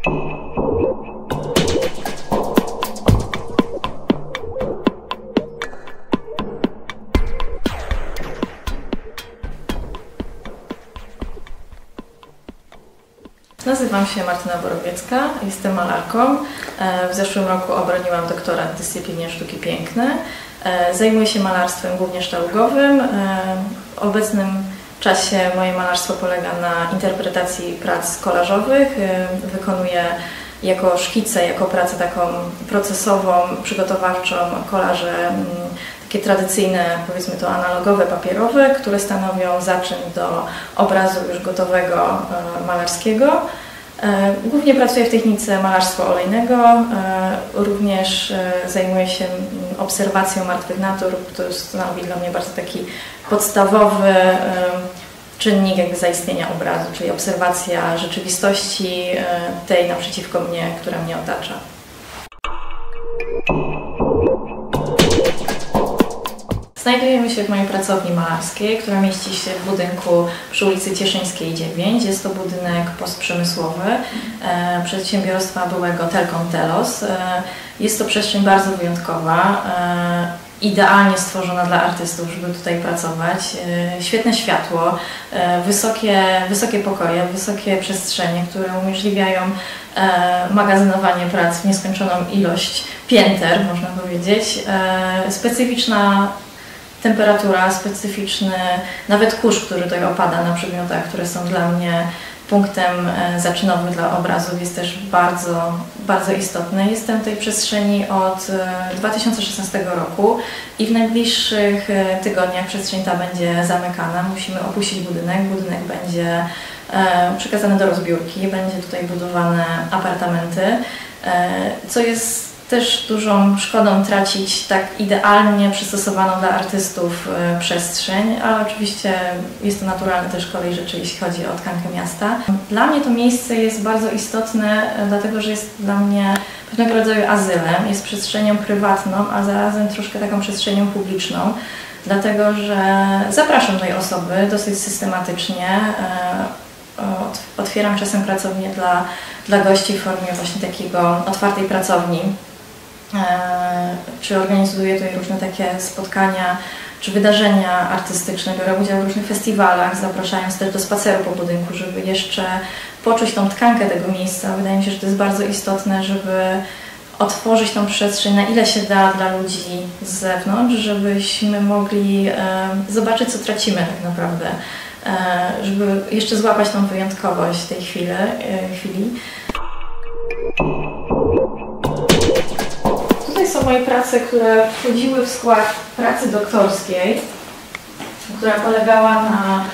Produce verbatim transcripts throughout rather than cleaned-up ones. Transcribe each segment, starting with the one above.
Nazywam się Martyna Borowiecka, jestem malarką. W zeszłym roku obroniłam doktorat w dyscyplinie sztuki piękne. Zajmuję się malarstwem głównie sztalugowym. W obecnym czasie moje malarstwo polega na interpretacji prac kolażowych. Wykonuję jako szkice, jako pracę taką procesową, przygotowawczą kolaże takie tradycyjne, powiedzmy to analogowe, papierowe, które stanowią zaczyn do obrazu już gotowego malarskiego. Głównie pracuję w technice malarstwa olejnego, również zajmuję się obserwacją martwych natur, który stanowi dla mnie bardzo taki podstawowy czynnik jakby zaistnienia obrazu, czyli obserwacja rzeczywistości tej naprzeciwko mnie, która mnie otacza. Znajdujemy się w mojej pracowni malarskiej, która mieści się w budynku przy ulicy Cieszyńskiej dziewięć. Jest to budynek postprzemysłowy e, przedsiębiorstwa byłego Telkom Telos. E, jest to przestrzeń bardzo wyjątkowa, e, idealnie stworzona dla artystów, żeby tutaj pracować. E, świetne światło, e, wysokie, wysokie pokoje, wysokie przestrzenie, które umożliwiają e, magazynowanie prac w nieskończoną ilość pięter, można powiedzieć. E, specyficzna temperatura, specyficzny nawet kurz, który tutaj opada na przedmiotach, które są dla mnie punktem zaczynowym dla obrazów, jest też bardzo, bardzo istotny. Jestem w tej przestrzeni od dwa tysiące szesnastego roku i w najbliższych tygodniach przestrzeń ta będzie zamykana. Musimy opuścić budynek. Budynek będzie przekazany do rozbiórki, będzie tutaj budowane apartamenty, co jest też dużą szkodą tracić tak idealnie przystosowaną dla artystów przestrzeń, ale oczywiście jest to naturalne też kolej rzeczy, jeśli chodzi o tkankę miasta. Dla mnie to miejsce jest bardzo istotne, dlatego że jest dla mnie pewnego rodzaju azylem, jest przestrzenią prywatną, a zarazem troszkę taką przestrzenią publiczną, dlatego że zapraszam tutaj osoby dosyć systematycznie. Otwieram czasem pracownię dla, dla gości w formie właśnie takiego otwartej pracowni. Czy organizuję tutaj różne takie spotkania, czy wydarzenia artystyczne, biorę udział w różnych festiwalach, zapraszając też do spaceru po budynku, żeby jeszcze poczuć tą tkankę tego miejsca. Wydaje mi się, że to jest bardzo istotne, żeby otworzyć tą przestrzeń na ile się da dla ludzi z zewnątrz, żebyśmy mogli e, zobaczyć, co tracimy tak naprawdę, e, żeby jeszcze złapać tą wyjątkowość tej chwili. E, chwili. Tutaj są moje prace, które wchodziły w skład pracy doktorskiej, która polegała na,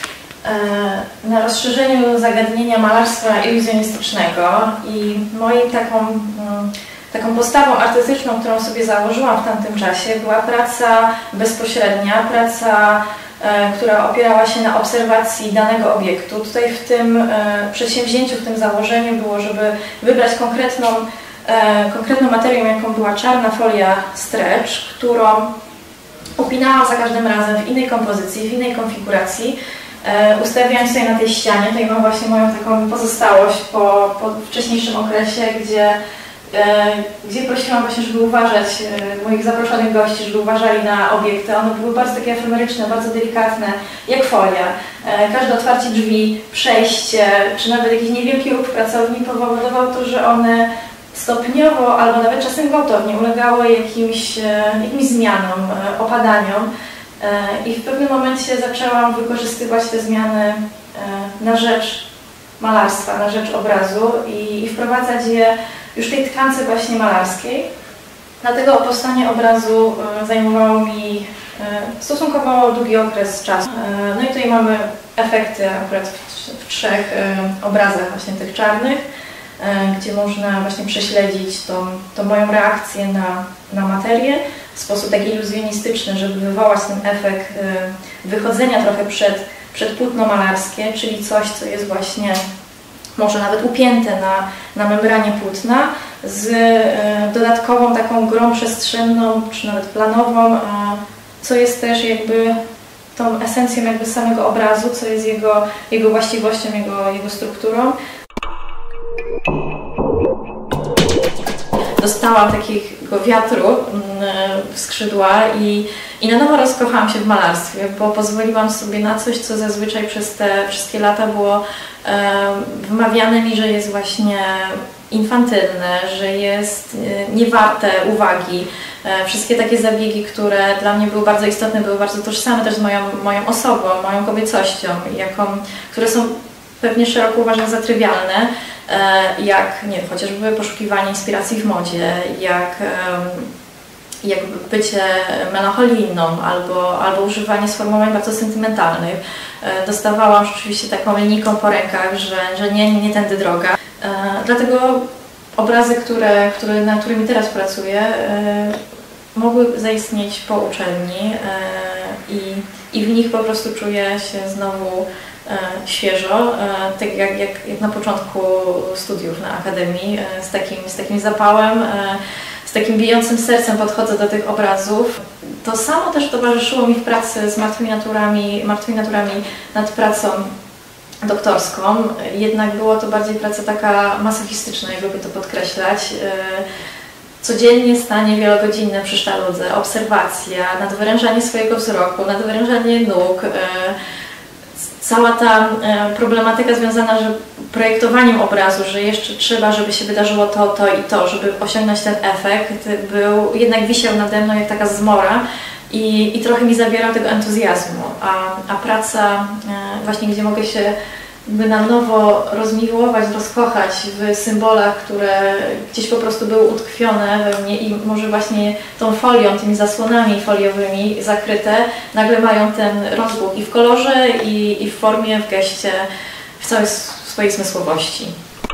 na rozszerzeniu zagadnienia malarstwa iluzjonistycznego i moją taką, taką postawą artystyczną, którą sobie założyłam w tamtym czasie, była praca bezpośrednia, praca, która opierała się na obserwacji danego obiektu. Tutaj w tym przedsięwzięciu, w tym założeniu było, żeby wybrać konkretną E, konkretną materią, jaką była czarna folia stretch, którą upinałam za każdym razem w innej kompozycji, w innej konfiguracji, e, ustawiając sobie na tej ścianie. Tutaj mam właśnie moją taką pozostałość po, po wcześniejszym okresie, gdzie, e, gdzie prosiłam właśnie, żeby uważać e, moich zaproszonych gości, żeby uważali na obiekty. One były bardzo takie efemeryczne, bardzo delikatne, jak folia. E, każde otwarcie drzwi, przejście, czy nawet jakiś niewielki ruch w pracowni powodował to, że one stopniowo albo nawet czasem gwałtownie ulegały jakimś, jakimś zmianom, opadaniom i w pewnym momencie zaczęłam wykorzystywać te zmiany na rzecz malarstwa, na rzecz obrazu i, i wprowadzać je już w tej tkance właśnie malarskiej. Dlatego powstanie obrazu zajmowało mi stosunkowo długi okres czasu. No i tutaj mamy efekty akurat w, w trzech obrazach właśnie tych czarnych, gdzie można właśnie prześledzić tą, tą moją reakcję na, na materię w sposób taki iluzjonistyczny, żeby wywołać ten efekt wychodzenia trochę przed, przed płótno malarskie, czyli coś, co jest właśnie może nawet upięte na, na membranie płótna z dodatkową taką grą przestrzenną, czy nawet planową, co jest też jakby tą esencją jakby samego obrazu, co jest jego, jego właściwością, jego, jego strukturą. dostałam takiego wiatru w skrzydła i, i na nowo rozkochałam się w malarstwie, bo pozwoliłam sobie na coś, co zazwyczaj przez te wszystkie lata było e, wymawiane mi, że jest właśnie infantylne, że jest niewarte uwagi. Wszystkie takie zabiegi, które dla mnie były bardzo istotne, były bardzo tożsame też z moją, moją osobą, moją kobiecością, jaką, które są pewnie szeroko uważane za trywialne, jak nie wiem, chociażby poszukiwanie inspiracji w modzie, jak, jak bycie melancholijną albo, albo używanie sformułowań bardzo sentymentalnych. Dostawałam rzeczywiście taką linijką po rękach, że, że nie, nie tędy droga. Dlatego obrazy, które, które, nad którymi teraz pracuję, mogły zaistnieć po uczelni i, i w nich po prostu czuję się znowu świeżo, tak jak, jak, jak na początku studiów na Akademii, z takim, z takim zapałem, z takim bijącym sercem podchodzę do tych obrazów. To samo też towarzyszyło mi w pracy z martwymi naturami, martwymi naturami nad pracą doktorską, jednak było to bardziej praca taka masochistyczna, jak lubię to podkreślać. Codziennie stanie wielogodzinne przy sztaludze, obserwacja, nadwyrężanie swojego wzroku, nadwyrężanie nóg. Cała ta problematyka związana z projektowaniem obrazu, że jeszcze trzeba, żeby się wydarzyło to, to i to, żeby osiągnąć ten efekt, był, jednak wisiał nade mną jak taka zmora i, i trochę mi zabierał tego entuzjazmu. A, a praca właśnie, gdzie mogę się by na nowo rozmiłować, rozkochać w symbolach, które gdzieś po prostu były utkwione we mnie i może właśnie tą folią, tymi zasłonami foliowymi zakryte, nagle mają ten rozbuch i w kolorze, i, i w formie, w geście, w całej swojej zmysłowości.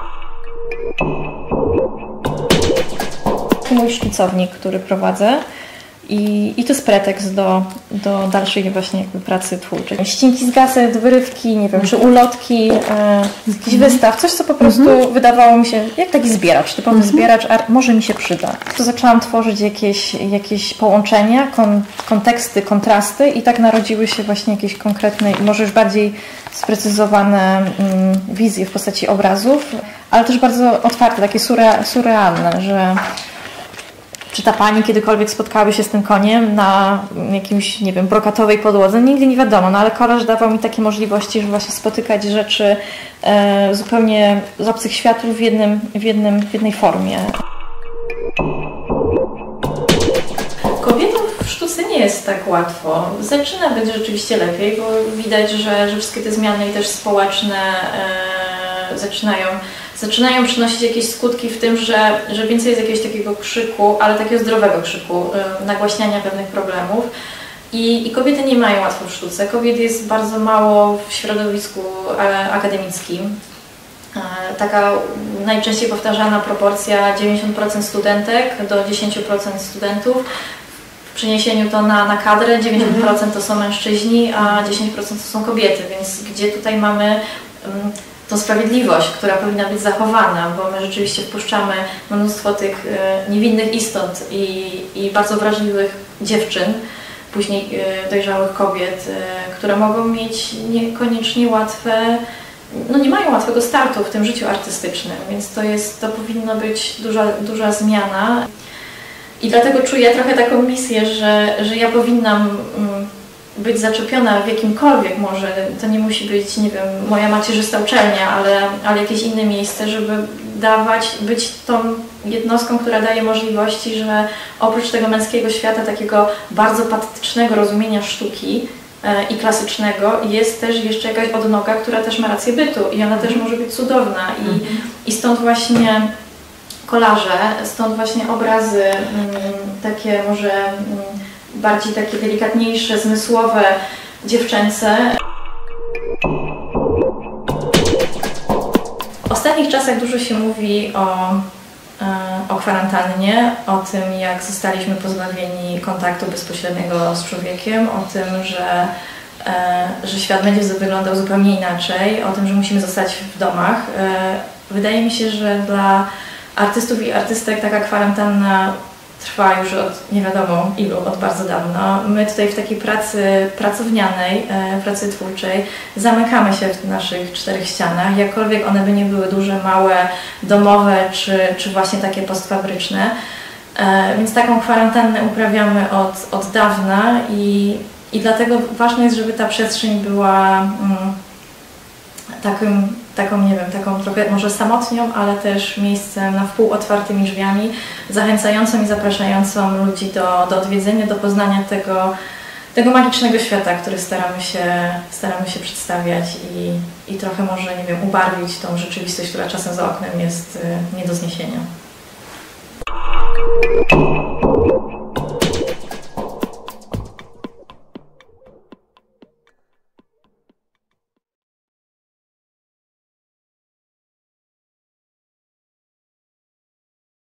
Mój szkicownik, który prowadzę. I, I to jest pretekst do, do dalszej właśnie jakby pracy twórczej. Ścinki z gazet, wyrywki, nie wiem, czy ulotki e, z jakichś wystaw, coś co po prostu mm-hmm. wydawało mi się jak taki zbieracz, typowy mm-hmm. zbieracz, a może mi się przyda. To zaczęłam tworzyć jakieś, jakieś połączenia, kon, konteksty, kontrasty i tak narodziły się właśnie jakieś konkretne, może już bardziej sprecyzowane mm, wizje w postaci obrazów, ale też bardzo otwarte, takie surre, surrealne, że czy ta pani kiedykolwiek spotkałaby się z tym koniem na jakimś, nie wiem, brokatowej podłodze? Nigdy nie wiadomo, no ale kolaż dawał mi takie możliwości, żeby właśnie spotykać rzeczy e, zupełnie z obcych światów w, jednym, w, jednym, w jednej formie. Kobietom w sztuce nie jest tak łatwo. Zaczyna być rzeczywiście lepiej, bo widać, że, że wszystkie te zmiany i też społeczne e, zaczynają zaczynają przynosić jakieś skutki w tym, że, że więcej jest jakiegoś takiego krzyku, ale takiego zdrowego krzyku, yy, nagłaśniania pewnych problemów. I, I kobiety nie mają łatwo w sztuce. Kobiet jest bardzo mało w środowisku e, akademickim. E, taka najczęściej powtarzana proporcja dziewięćdziesiąt procent studentek do dziesięć procent studentów. W przeniesieniu to na, na kadrę dziewięćdziesiąt procent to są mężczyźni, a dziesięć procent to są kobiety, więc gdzie tutaj mamy yy, tą sprawiedliwość, która powinna być zachowana, bo my rzeczywiście wpuszczamy mnóstwo tych niewinnych istot i, i bardzo wrażliwych dziewczyn, później dojrzałych kobiet, które mogą mieć niekoniecznie łatwe, no nie mają łatwego startu w tym życiu artystycznym, więc to jest, to powinna być duża, duża zmiana. I dlatego czuję trochę taką misję, że, że ja powinnam być zaczepiona w jakimkolwiek, może to nie musi być, nie wiem, moja macierzysta uczelnia, ale, ale jakieś inne miejsce, żeby dawać, być tą jednostką, która daje możliwości, że oprócz tego męskiego świata, takiego bardzo patetycznego rozumienia sztuki e, i klasycznego, jest też jeszcze jakaś odnoga, która też ma rację bytu i ona też może być cudowna i, mm. i stąd właśnie kolaże, stąd właśnie obrazy mm, takie może mm, bardziej takie delikatniejsze, zmysłowe, dziewczęce. W ostatnich czasach dużo się mówi o, o kwarantannie, o tym, jak zostaliśmy pozbawieni kontaktu bezpośredniego z człowiekiem, o tym, że, że świat będzie wyglądał zupełnie inaczej, o tym, że musimy zostać w domach. Wydaje mi się, że dla artystów i artystek taka kwarantanna trwa już od nie wiadomo ilu, od bardzo dawno. My tutaj w takiej pracy pracownianej, pracy twórczej zamykamy się w naszych czterech ścianach, jakkolwiek one by nie były duże, małe, domowe czy, czy właśnie takie postfabryczne. Więc taką kwarantannę uprawiamy od, od dawna i, i dlatego ważne jest, żeby ta przestrzeń była mm, takim, taką, nie wiem, taką trochę może samotnią, ale też miejscem na wpół otwartymi drzwiami, zachęcającą i zapraszającą ludzi do, do odwiedzenia, do poznania tego, tego magicznego świata, który staramy się, staramy się przedstawiać i, i trochę może, nie wiem, ubarwić tą rzeczywistość, która czasem za oknem jest nie do zniesienia.